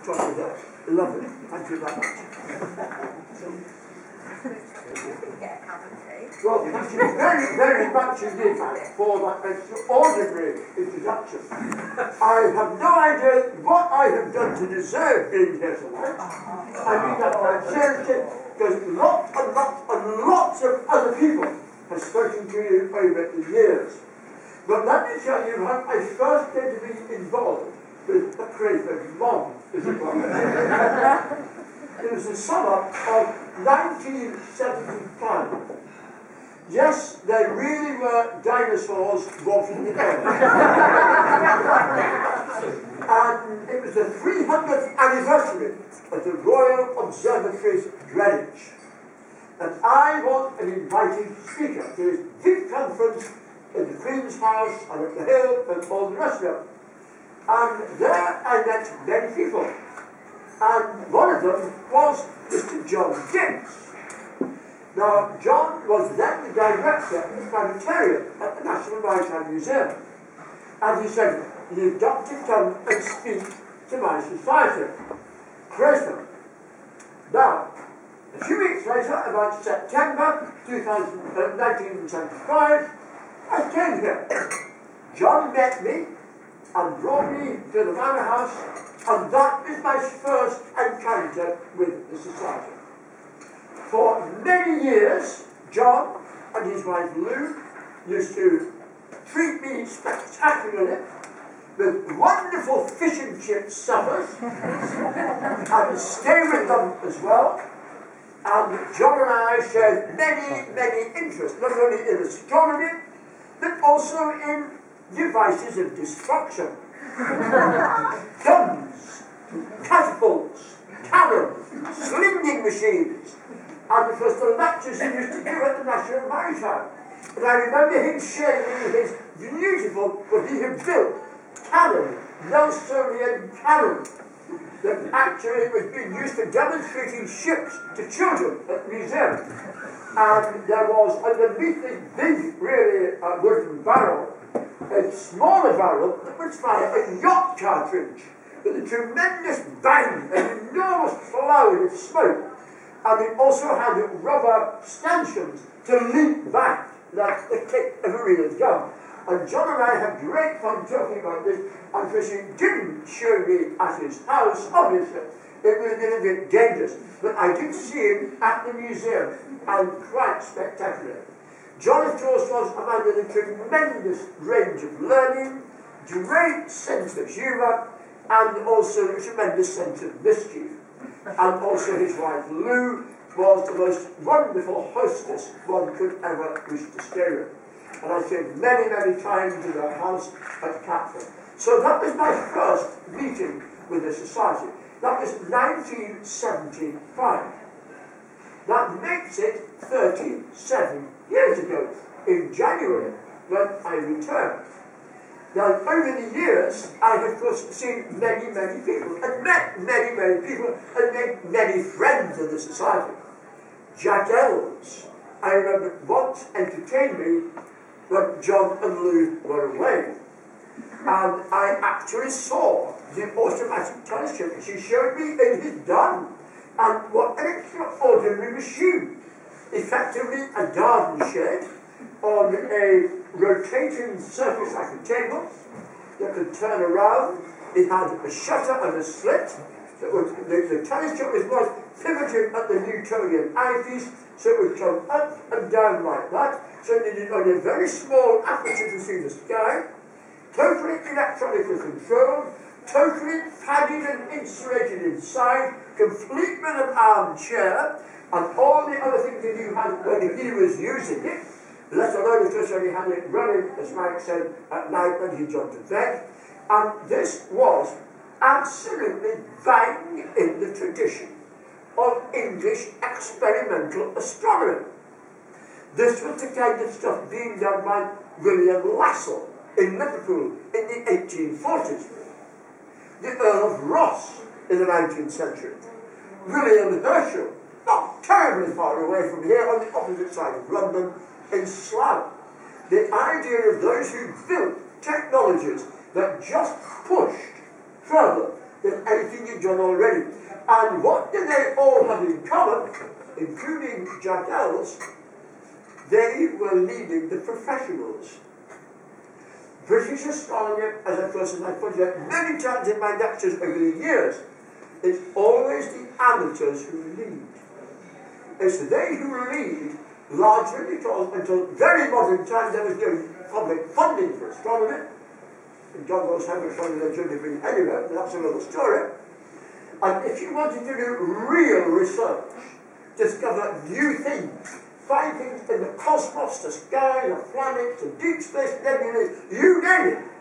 top of that. Lovely. Thank you very much. Well, thank you very, very much indeed for that extraordinary introduction. I have no idea what I have done to deserve being here tonight. I mean that quite seriously, because lots and lots and lots of other people have spoken to you over the years. But let me tell you how I first came to be involved with the Crayford mob, as it were. It was the summer of 1975. Yes, there really were dinosaurs walking the earth. And it was the 300th anniversary of the Royal Observatory's Greenwich. And I was an invited speaker to this big conference in the Queen's House and at the Hill and all the rest of it. And there I met many people. And one of them was Mr. John Gibbs. Now, John was then the director of the planetarium at the National Maritime Museum. And he said, "You've got to come and speak to my society, Crayford." Now, a few weeks later, about September 1975, I came here. John met me and brought me to the Manor House, and that is my first encounter with the society. For many years, John and his wife Lou used to treat me spectacularly with wonderful fish and chip suppers, and stay with them as well. And John and I shared many, many interests, not only in astronomy, but also in devices of destruction. Guns, catapults, cannons, slinging machines. And it was the lectures he used to give at the National Maritime. And I remember him sharing his beautiful, what he had built, cannon, Nelsonian cannon, that actually was being used for demonstrating ships to children at the museum. And there was underneath this big, really wooden barrel, a smaller barrel that would fire a yacht cartridge with a tremendous bang, an enormous cloud of smoke. And it also had rubber stanchions to leap back like the kick of a real gun. And John and I had great fun talking about this, and because he didn't show me at his house, obviously, it would have been a bit dangerous. But I did see him at the museum, and quite spectacular. John, of course, was a man with a tremendous range of learning, great sense of humour, and also a tremendous sense of mischief. And also his wife Lou was the most wonderful hostess one could ever wish to stay with. And I stayed many, many times in their house at Catford. So that was my first meeting with the society. That was 1975. That makes it 37 years ago, in January, when I returned. Now, over the years, I have, of course, seen many, many people, and met many, many people, and made many friends in the society. Jack Ells, I remember, once entertained me when John and Lou were away. And I actually saw the automatic telescope she showed me in his den. And what an extraordinary machine. Effectively a garden shed on a rotating surface like a table that could turn around. It had a shutter and a slit. The telescope was pivoted at the Newtonian eyepiece, so it would come up and down like that. So it needed only a very small aperture to see the sky. Totally electronically controlled, totally padded and insulated inside, complete with an armchair, and all the other things that you had when he was using it, let alone of course when he had it running, as Mike said, at night when he jumped to bed. And this was absolutely bang in the tradition of English experimental astronomy. This was the kind of stuff being done by William Lassell in Liverpool in the 1840s. The Earl of Ross in the 19th century. William Herschel, not terribly far away from here, on the opposite side of London, in Slough. The idea of those who built technologies that just pushed further than anything you've done already. And what do they all have in common, including Jack Ells? They were leading the professionals. British astronomy, as of course I pointed out many times in my lectures over the years, it's always the amateurs who lead. It's they who lead, largely because until very modern times there was no public funding for astronomy. And God knows how much money they're going to bring anywhere, but that's another story. And if you wanted to do real research, discover new things, find things in the cosmos, the sky, the planets, the deep space nebulae, you name it,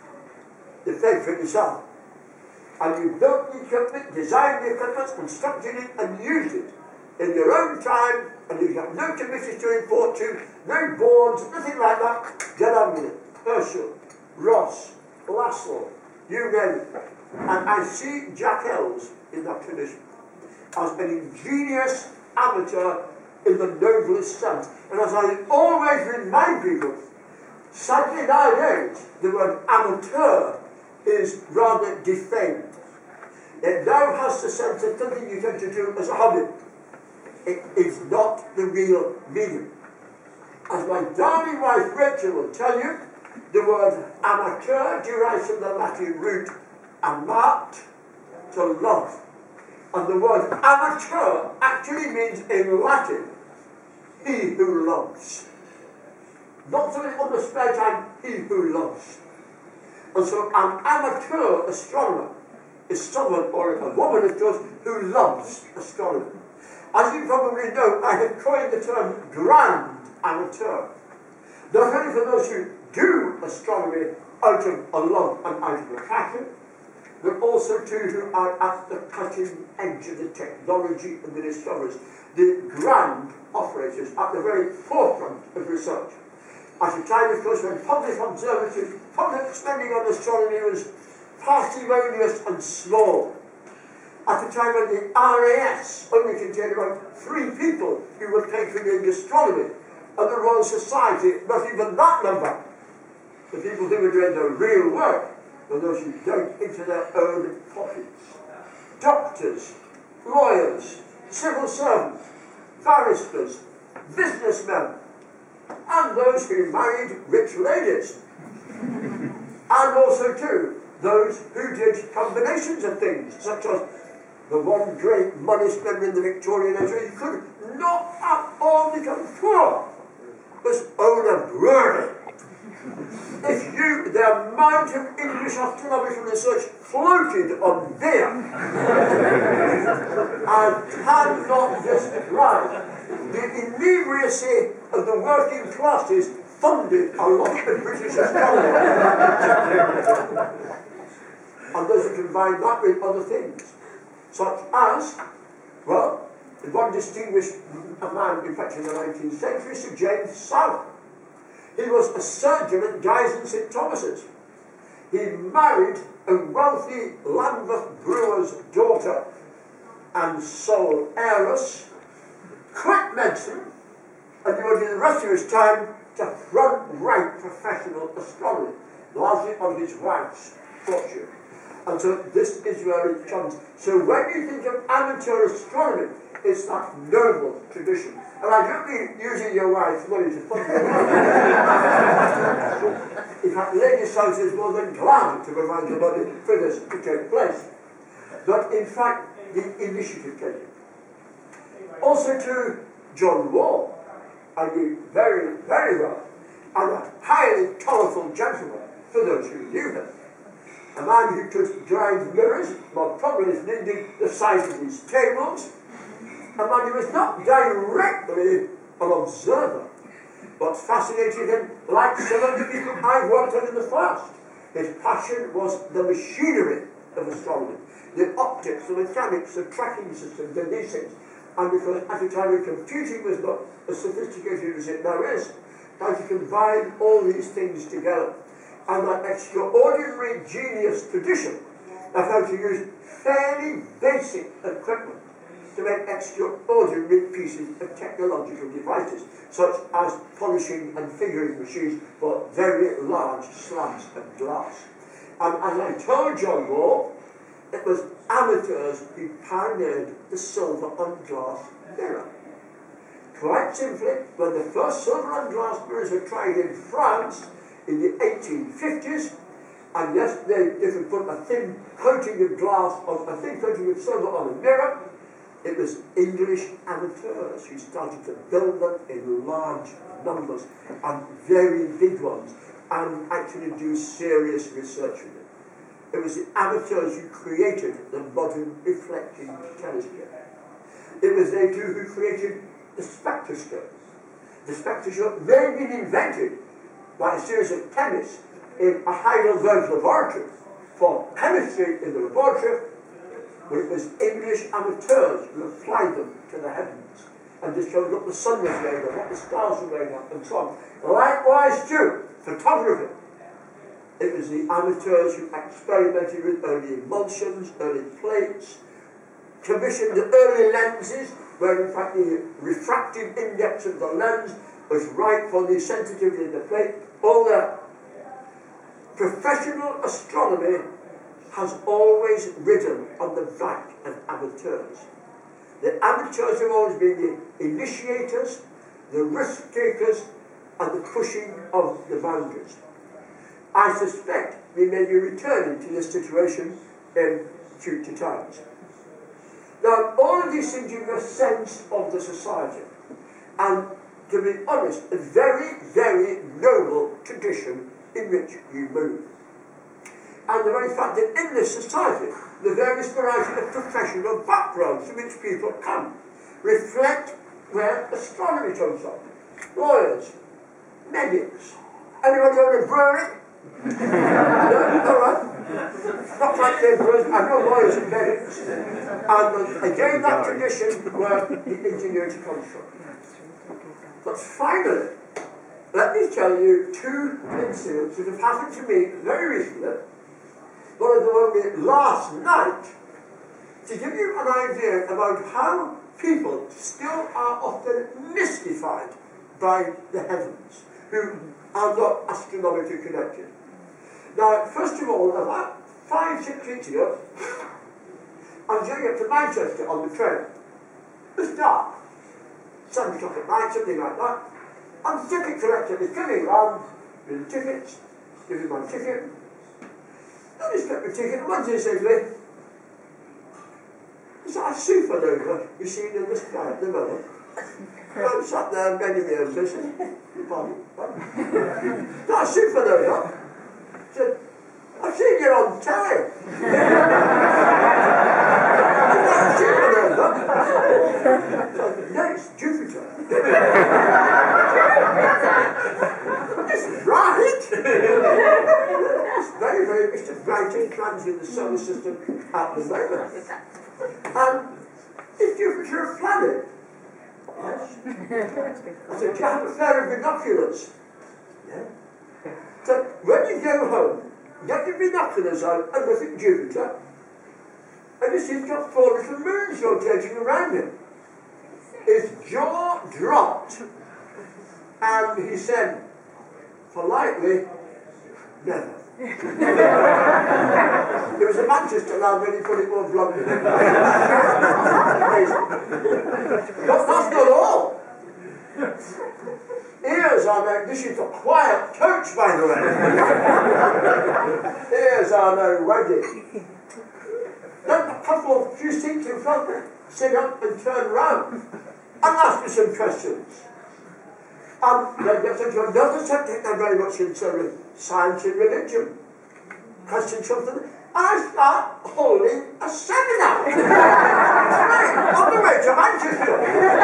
you paid for it yourself. And you built the equipment, designed the equipment, constructed it, and used it in your own time, and you have no committees to report to, no boards, nothing like that. Get on with it. Herschel, Ross, Lassell, you name it. And I see Jack Ells in that tradition as an ingenious amateur in the noblest sense. And as I always remind people, sadly nowadays, the word amateur is rather defamed. It now has the sense of something you tend to do as a hobby. It is not the real meaning. As my darling wife Rachel will tell you, the word amateur derives from the Latin root amat, to love. And the word amateur actually means in Latin, he who loves. Not so on the spare time, he who loves. And so an amateur astronomer is someone, or a woman of course, who loves astronomy. As you probably know, I have coined the term grand amateur. Not only for those who do astronomy out of a love and out of a passion, but also too who are at the cutting edge of the technology and the discoveries, the grand operators at the very forefront of research. At a time, of course, when public observatories, public spending on astronomy was parsimonious and small. At a time when the RAS only contained about 3 people who were patronizing astronomy, and the Royal Society, not even that number. The people who were doing the real work were those who dug into their own pockets. Doctors, lawyers, civil servants, barristers, businessmen, and those who married rich ladies. And also too, those who did combinations of things, such as the one great money spender in the Victorian age who could not at all become poor, was own a brewery. If you, the amount of English astronomical research floated on beer, I cannot describe the inebriacy of the working classes funded a lot of British astronomy. And those who combine that with other things, such as, well, one distinguished man, in fact, in the 19th century, Sir James South. He was a surgeon at Guy's and St Thomas's. He married a wealthy Lambeth brewer's daughter and sole heiress, quit medicine, and devoted the rest of his time to front-rank professional astronomy, largely on his wife's fortune. And so this is where it comes. So when you think of amateur astronomy, it's that noble tradition. And I don't mean using your wife's money to fund your life. In fact, Lady South is more than glad to provide the money for this to take place. But in fact, the initiative taken. Also to John Wall, I knew very, very well, and a highly colourful gentleman, for those who knew him. A man who could drive mirrors, well, probably needing the size of his tables. A man who was not directly an observer, but fascinated him like some of the people I've worked on in the past. His passion was the machinery of astronomy, the optics, the mechanics, the tracking systems, and these things. And because at a time when computing was not as sophisticated as it now is, how to combine all these things together. And that extraordinary genius tradition of how to use fairly basic equipment to make extraordinary pieces of technological devices, such as polishing and figuring machines for very large slabs of glass. And as I told John Wall, it was amateurs who pioneered the silver on glass mirror. Quite simply, when the first silver on glass mirrors were tried in France in the 1850s, and yes, they could put a thin coating of glass on a thin coating of silver on a mirror, it was English amateurs who started to build them in large numbers and very big ones, and actually do serious research with it. It was the amateurs who created the modern reflecting telescope. It was they too who created the spectroscope. The spectroscope may have been invented by a series of chemists in a Heidelberg laboratory for chemistry in the laboratory, but it was English amateurs who applied them to the heavens and discovered what the sun was made of, what the stars were made of, and so on. Likewise too, photography. It was the amateurs who experimented with early emulsions, early plates, commissioned the early lenses, where in fact the refractive index of the lens was right for the sensitivity of the plate. All that. Professional astronomy has always ridden on the back of amateurs. The amateurs have always been the initiators, the risk takers, and the pushing of the boundaries. I suspect we may be returning to this situation in future times. Now, all of these things give you a sense of the society, and to be honest, a very, very noble tradition in which you move. And the very fact that in this society, the various variety of professional backgrounds from which people come reflect where astronomy comes from. Lawyers, medics, anybody own a brewery? No, all right. Not like they're brewers, I know lawyers and medics. And again, that tradition where the ingenuity comes from. But finally, let me tell you two incidents that have happened to me very recently. One of them only last night, to give you an idea about how people still are often mystified by the heavens, who are not astronomically connected. Now, first of all, about 5-6 weeks ago, I was going up to Manchester on the train. It was dark. 7 o'clock at night, something like that. And the ticket collector is coming around with the tickets, giving my ticket. I just kept my ticket, and one day says to me, "Is that a supernova you see in the sky at the moment?" I'm sat there bending my own business. Pardon? Is that a supernova? I said, "I've seen you on telly." Is that a supernova? No, it's Jupiter. It's right. It's very, very, it's the brightest planet in the solar system at the moment. And is Jupiter a planet? Yes. I said, "Do you have a pair of binoculars?" Yeah. So when you go home, get your binoculars out and look at Jupiter, and you see it's got 4 little moons rotating around him. His jaw dropped, and he said, politely, "Never." It was a Manchester lad when he put it more bluntly. But that's not all. Ears are now, this is a quiet coach, by the way. Ears are now ready. Then a couple of few seats in front, sit up and turn round and ask me some questions. And then get into another subject they're very much concerned with, science and religion. Question something, and I start holding a seminar. On the way to Manchester.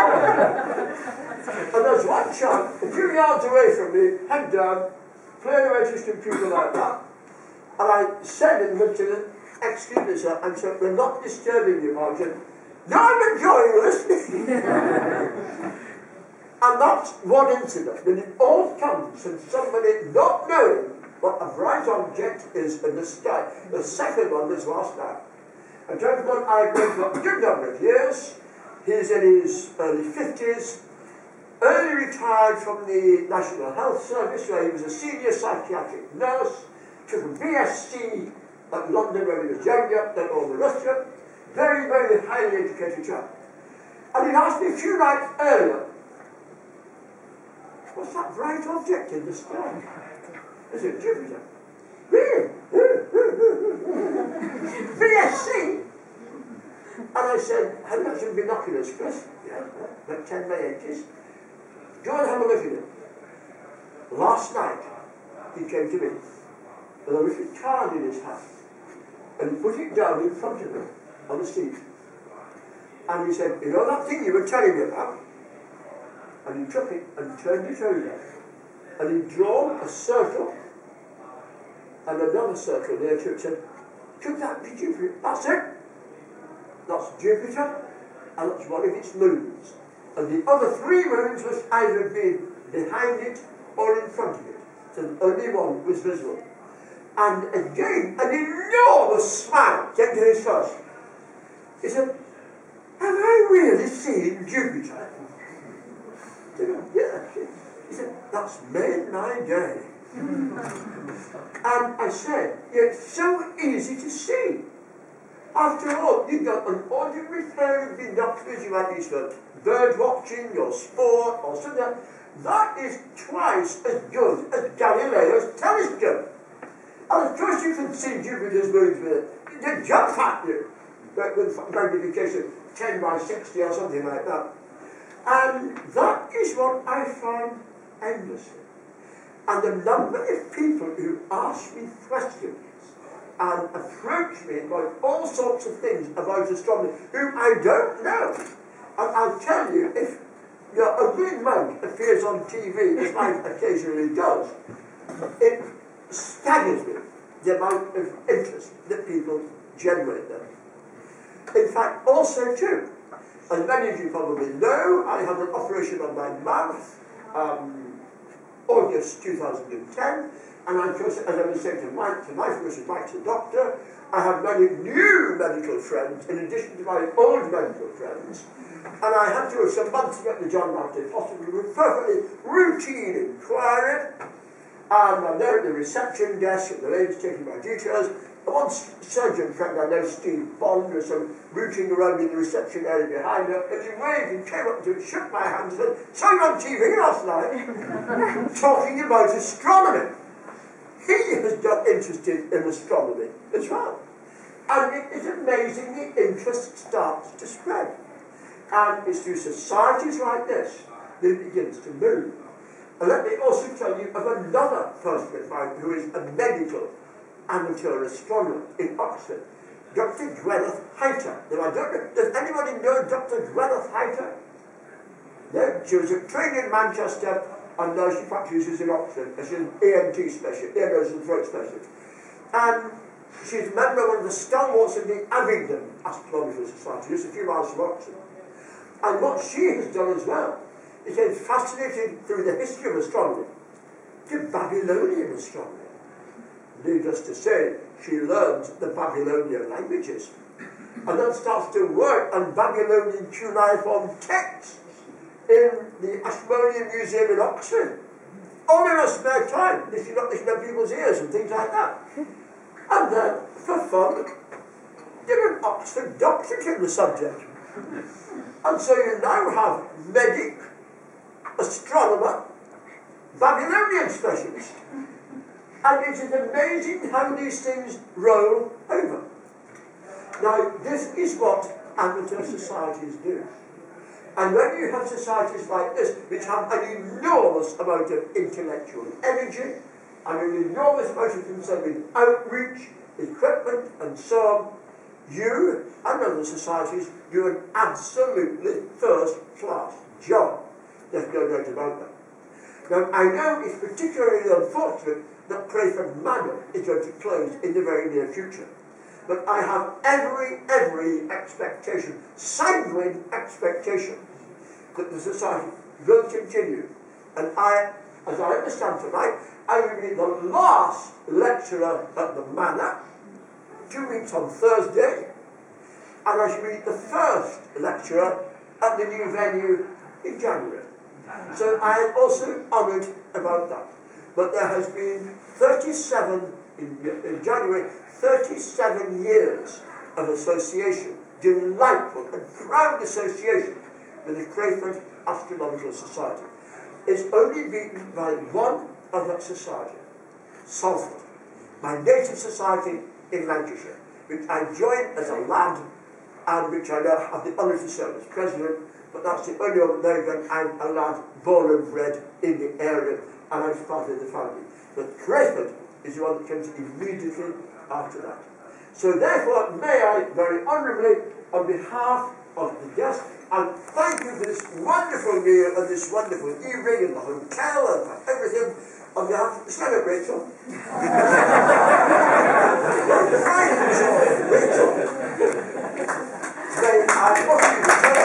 And there's one chap, a few yards away from me, head down, playing away to his computer like that. And I said in the middle to him, "Excuse me, sir," and said, "We're not disturbing you, Martin." "No, I'm enjoying listening." And that's one incident, but it all comes from somebody not knowing what a bright object is in the sky. The second one was last night. A gentleman I've known for a good number of years. He's in his early 50s, early retired from the National Health Service, where he was a senior psychiatric nurse, took a BSc at London when he was younger, then all the rest of it. Very, very highly educated chap. And he asked me a few nights earlier, what's that bright object in the sky? I said, Jupiter. Really? BSc? And I said, have you got some binoculars, Chris? Yeah, about 10 by 80s. Go and have a look at it. Last night, he came to me with a little card in his hand, and he put it down in front of me on the seat. And he said, you know that thing you were telling me about? And he took it and turned it over. And he'd drawn a circle and another circle near to it. Said, could that be Jupiter? That's it. That's Jupiter, and that's one of its moons. And the other 3 moons was either behind it or in front of it. So only one was visible. And again, an enormous smile came to his face. He said, have I really seen Jupiter? I said, yeah. He said, that's made my day. And I said, yeah, it's so easy to see. After all, you've got an ordinary pair of binoculars you might use for bird watching or sport or something like that. That is twice as good as Galileo's telescope. And of course you can see Jupiter's moons with it. They jump at you with magnification 10 by 60 or something like that. And that is what I find endlessly. And the number of people who ask me questions and approach me about all sorts of things about astronomy whom I don't know. And I'll tell you, if a green monk appears on TV, as mine occasionally does, it staggers me, the amount of interest that people generate there. In fact, also too, as many of you probably know, I had an operation on my mouth, August 2010, and of course, as I was saying to Mike tonight, which is Mike's a doctor, I have many new medical friends in addition to my old medical friends, and I had to go some months ago to the John Baptist Hospital with perfectly routine inquiry, and I'm there at the reception desk, and the lady's taking my details. And one surgeon friend I know, Steve Bond, was rooting around in the reception area behind her, and he waved and came up to me, shook my hand and said, "So you on TV last night, talking about astronomy." He has got interested in astronomy as well. And it is amazing the interest starts to spread. And it's through societies like this that it begins to move. And let me also tell you of another person of mine who is a medical amateur astronomer in Oxford, Dr. Gwyneth Heiter. Now, I don't know, does anybody know Dr. Gwyneth Heiter? No? She was trained in Manchester, and now she practices in Oxford. She's an ENT specialist, ear, nose and throat specialist. And she's a member of one of the stalwarts of the Abingdon Astronomical Society, just a few miles from Oxford. And what she has done as well is been fascinated through the history of astronomy to Babylonian astronomy. Needless to say, she learned the Babylonian languages. And then starts to work on Babylonian cuneiform texts in the Astronomical Museum in Oxford. All in her spare time, if you're not listening to people's ears and things like that. And then, for fun, did an Oxford doctorate in the subject. And so you now have medic, astronomer, Babylonian specialist. And it is amazing how these things roll over. Now, this is what amateur societies do. And when you have societies like this, which have an enormous amount of intellectual energy, and an enormous amount of concern with outreach, equipment, and so on, you and other societies do an absolutely first-class job. There's no doubt about that. Now, I know it's particularly unfortunate that Crayford Manor is going to close in the very near future. But I have every expectation, sanguine expectation, that the society will continue. And I, as I understand tonight, I will be the last lecturer at the Manor, 2 weeks on Thursday, and I shall be the first lecturer at the new venue in January. So I am also honoured about that. But there has been 37 in January, 37 years of association, delightful and proud association with the Crayford Astronomical Society. It's only beaten by one other society, Salford, my native society in Lancashire, which I joined as a lad and which I now have the honour to serve as president, but that's the only American I'm a lad born and bred in the area, and I'm part of the family. But Crayford is the one that comes immediately after that. So therefore, may I very honourably, on behalf of the guests, and thank you for this wonderful meal and this wonderful evening in the hotel and for everything, on behalf of stand up, Rachel. Rachel. May I offer you to